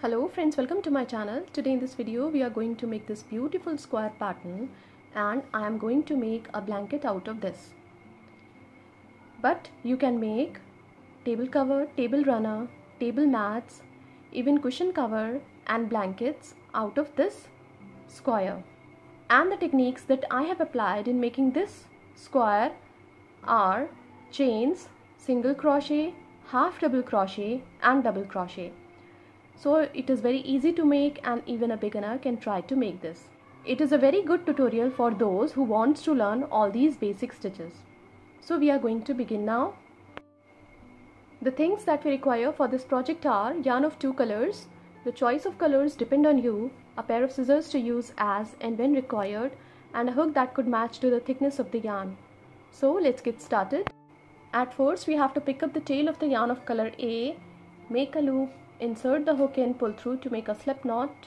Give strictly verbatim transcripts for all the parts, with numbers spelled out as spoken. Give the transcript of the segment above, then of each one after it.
Hello friends, welcome to my channel. Today in this video we are going to make this beautiful square pattern and I am going to make a blanket out of this. But you can make table cover, table runner, table mats, even cushion cover and blankets out of this square. And the techniques that I have applied in making this square are chains, single crochet, half double crochet and double crochet. So it is very easy to make and even a beginner can try to make this. It is a very good tutorial for those who want to learn all these basic stitches. So we are going to begin now. The things that we require for this project are yarn of two colors. The choice of colors depend on you, a pair of scissors to use as and when required, and a hook that could match to the thickness of the yarn. So let's get started. At first we have to pick up the tail of the yarn of color A, make a loop, insert the hook and pull through to make a slip knot.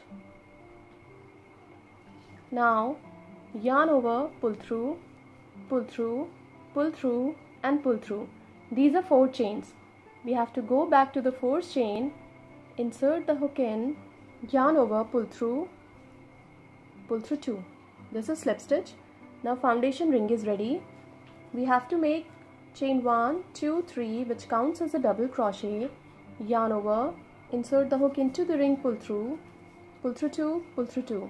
Now yarn over, pull through, pull through, pull through and pull through. These are four chains. We have to go back to the fourth chain, insert the hook in, yarn over, pull through, pull through two. This is slip stitch. Now foundation ring is ready. We have to make chain one, two, three, which counts as a double crochet, yarn over, insert the hook into the ring, pull through, pull through two, pull through two.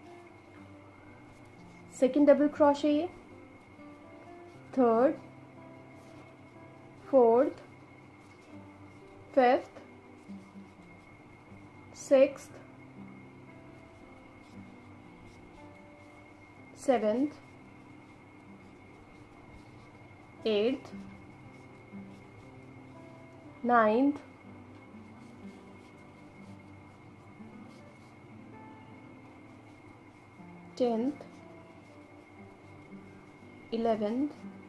Second double crochet, third, fourth, fifth, sixth, seventh, eighth, ninth, tenth, eleventh,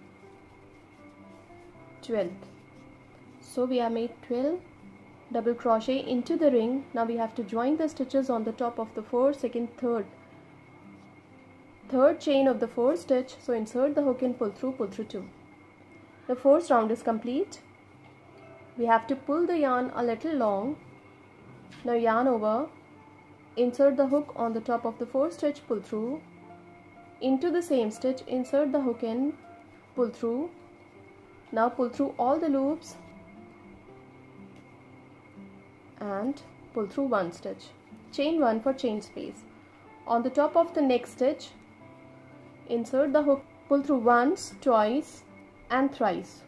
twelfth. So we have made twelve double crochet into the ring. Now we have to join the stitches on the top of the fourth, second, third third chain of the fourth stitch. So insert the hook and pull through, pull through two. The fourth round is complete. We have to pull the yarn a little long. Now yarn over, insert the hook on the top of the fourth stitch, pull through, into the same stitch, insert the hook in, pull through. Now pull through all the loops and pull through one stitch. Chain one for chain space. On the top of the next stitch, insert the hook, pull through once, twice and thrice.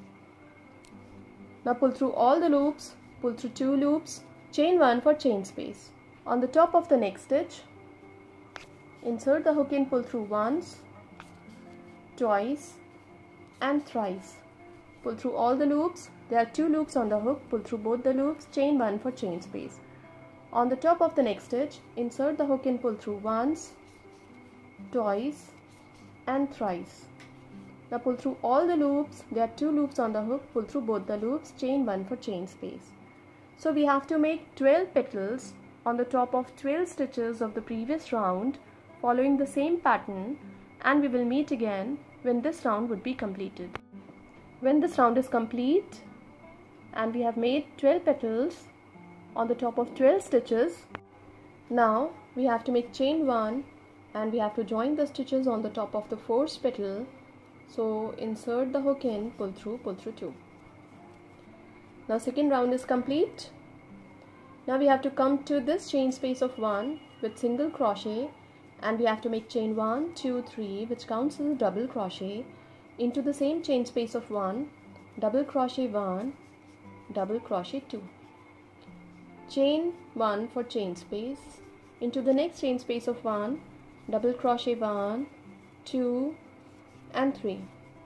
Now pull through all the loops, pull through two loops, chain one for chain space. On the top of the next stitch, insert the hook and pull through once, twice and thrice. Pull through all the loops. There are two loops on the hook, pull through both the loops, chain one for chain space. On the top of the next stitch, insert the hook and pull through once, twice and thrice. Now pull through all the loops. There are two loops on the hook, pull through both the loops, chain one for chain space. So we have to make twelve petals on the top of twelve stitches of the previous round, following the same pattern, and we will meet again when this round would be completed. When this round is complete and we have made twelve petals on the top of twelve stitches, now we have to make chain one and we have to join the stitches on the top of the fourth petal. So insert the hook in, pull through, pull through two. Now second round is complete. Now we have to come to this chain space of one with single crochet and we have to make chain one, two, three, which counts as a double crochet, into the same chain space of one, double crochet one, double crochet two. Chain one for chain space, into the next chain space of one, double crochet one, two and three.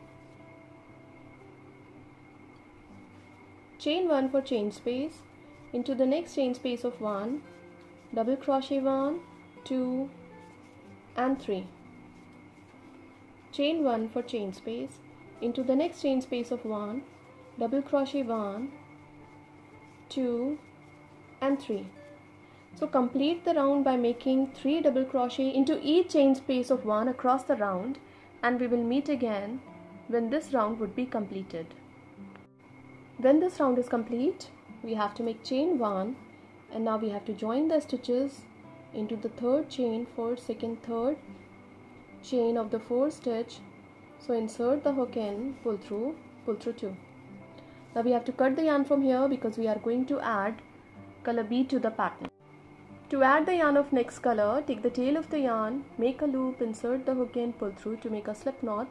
Chain one for chain space, into the next chain space of one, double crochet one, two and three. Chain one for chain space, into the next chain space of one, double crochet one, two and three. So complete the round by making three double crochet into each chain space of one across the round, and we will meet again when this round would be completed. When this round is complete, we have to make chain one and now we have to join the stitches into the third chain, first, second, third chain of the fourth stitch. So insert the hook in, pull through, pull through two. Now we have to cut the yarn from here because we are going to add color B to the pattern. To add the yarn of next color, take the tail of the yarn, make a loop, insert the hook in, pull through to make a slip knot.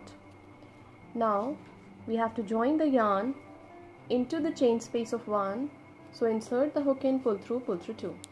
Now we have to join the yarn into the chain space of one. So insert the hook in, pull through, pull through two.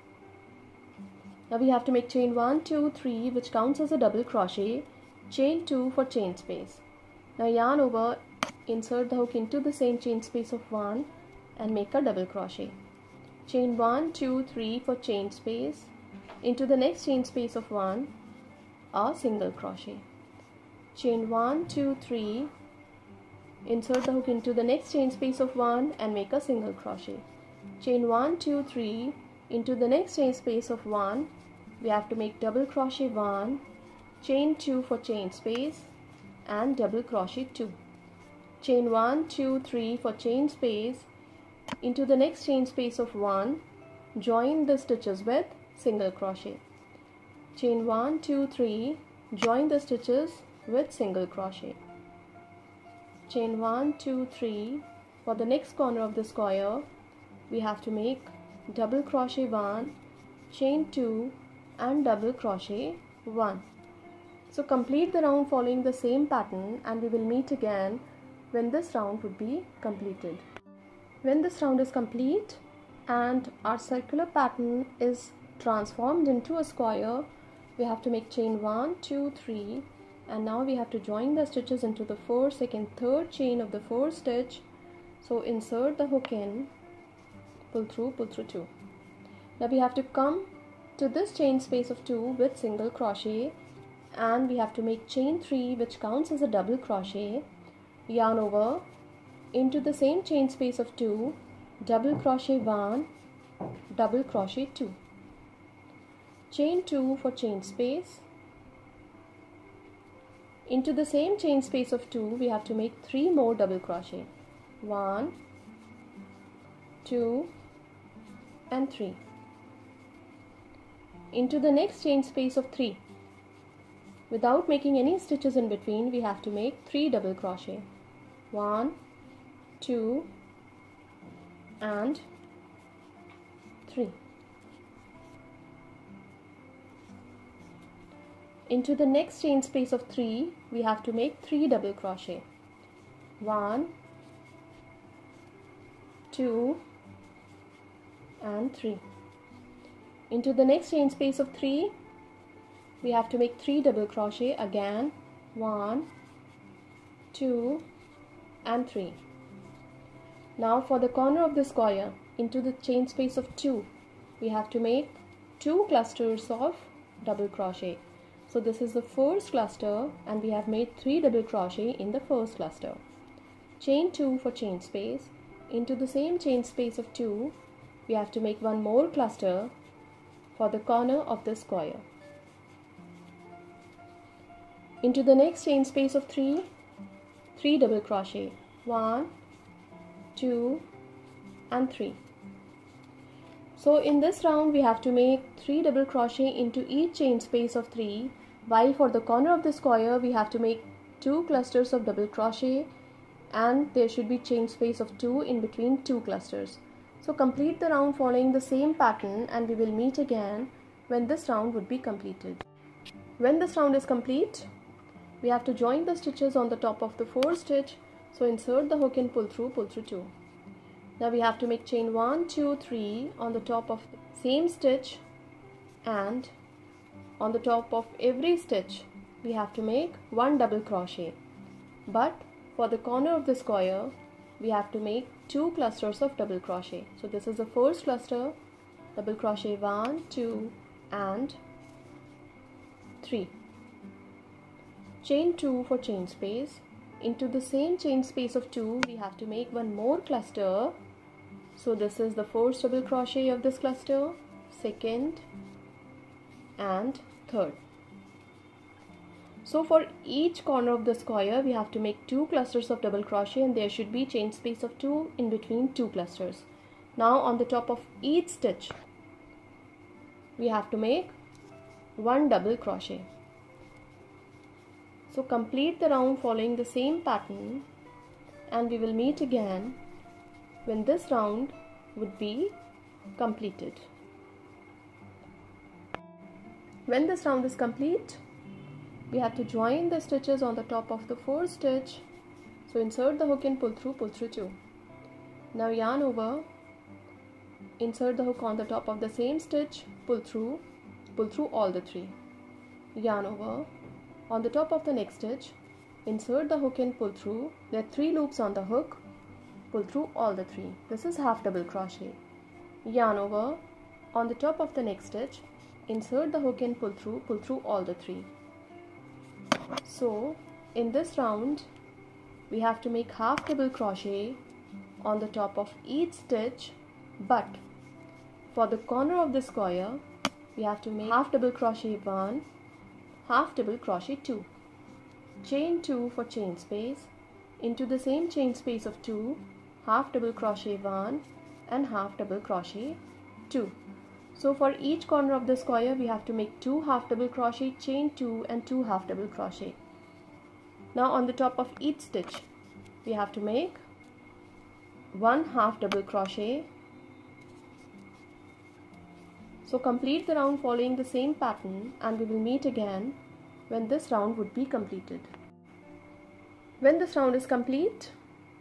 Now we have to make chain one, two, three, which counts as a double crochet, chain two for chain space. Now yarn over, insert the hook into the same chain space of one and make a double crochet. Chain one, two, three for chain space, into the next chain space of one, a single crochet. Chain one, two, three, insert the hook into the next chain space of one and make a single crochet. Chain one, two, three, into the next chain space of one, we have to make double crochet one, chain two for chain space and double crochet two. Chain one, two, three for chain space, into the next chain space of one, join the stitches with single crochet. Chain one, two, three, join the stitches with single crochet. Chain one, two, three, for the next corner of the square we have to make double crochet one, chain two and double crochet one. So complete the round following the same pattern, and we will meet again when this round would be completed. When this round is complete and our circular pattern is transformed into a square, we have to make chain one, two, three, and now we have to join the stitches into the first, second, third chain of the fourth stitch. So insert the hook in, pull through, pull through two. Now we have to come to this chain space of two with single crochet, and we have to make chain three, which counts as a double crochet, yarn over, into the same chain space of two, double crochet one, double crochet two. Chain two for chain space. Into the same chain space of two, we have to make three more double crochet. one, two and three. Into the next chain space of three. Without making any stitches in between, we have to make three double crochet. one, two and three. Into the next chain space of three, we have to make three double crochet. one, two and three. Into the next chain space of three, we have to make three double crochet again. one, two and three. Now for the corner of the square, into the chain space of two, we have to make two clusters of double crochet. So this is the first cluster, and we have made three double crochet in the first cluster. Chain two for chain space. Into the same chain space of two, we have to make one more cluster for the corner of the square. Into the next chain space of three, three double crochet. one, two and three. So in this round we have to make three double crochet into each chain space of three, while for the corner of the square we have to make two clusters of double crochet, and there should be chain space of two in between two clusters. So complete the round following the same pattern, and we will meet again when this round would be completed. When this round is complete, we have to join the stitches on the top of the fourth stitch. So insert the hook and pull through, pull through two. Now we have to make chain one, two, three on the top of the same stitch, and on the top of every stitch we have to make one double crochet. But for the corner of the square we have to make two clusters of double crochet. So this is the first cluster, double crochet one, two and three. Chain two for chain space. Into the same chain space of two, we have to make one more cluster. So this is the first double crochet of this cluster, second and third. So for each corner of the square we have to make two clusters of double crochet, and there should be chain space of two in between two clusters. Now on the top of each stitch, we have to make one double crochet. So complete the round following the same pattern, and we will meet again when this round would be completed. When this round is complete, we have to join the stitches on the top of the fourth stitch. So insert the hook and pull through, pull through two. Now yarn over, insert the hook on the top of the same stitch, pull through, pull through all the three. Yarn over, on the top of the next stitch, insert the hook and pull through. There are three loops on the hook, pull through all the three. This is half double crochet. Yarn over, on the top of the next stitch, insert the hook and pull through, pull through all the three. So in this round, we have to make half double crochet on the top of each stitch, but for the corner of the square, we have to make half double crochet one, half double crochet two, chain two for chain space, into the same chain space of two, half double crochet one and half double crochet two. So for each corner of the square, we have to make two half double crochet, chain two and two half double crochet. Now on the top of each stitch, we have to make one half double crochet. So complete the round following the same pattern, and we will meet again when this round would be completed. When this round is complete,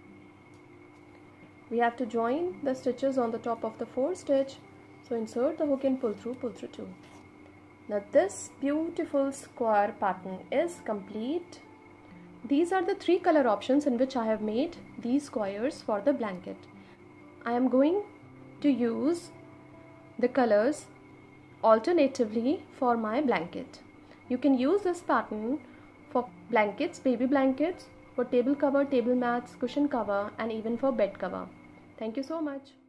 we have to join the stitches on the top of the fourth stitch. So insert the hook and pull through, pull through two. Now this beautiful square pattern is complete. These are the three color options in which I have made these squares for the blanket. I am going to use the colors alternatively for my blanket. You can use this pattern for blankets, baby blankets, for table cover, table mats, cushion cover, and even for bed cover. Thank you so much.